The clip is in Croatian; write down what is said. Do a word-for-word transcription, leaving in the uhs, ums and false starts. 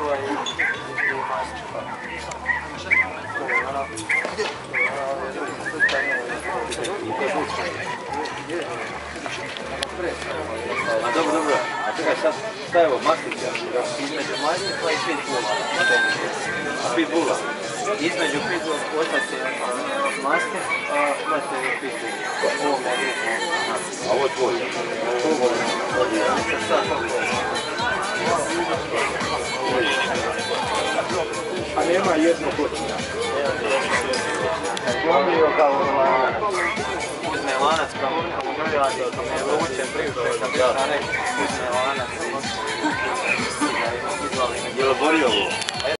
ovaj i maska. A dobro, dobro. A čekaj, sad, šta je ovo, mastića? Između mastića i pitbulla. A pitbulla? Između pitbulla otac je mastic, a mati je pitbull. A ovo je tvoj? A nema jedno kočina. Glomio kao lanac. Uzme lanac kao mrljati, kao me vruće priuče, kad bi strane uzme lanac. Je li borio ovo?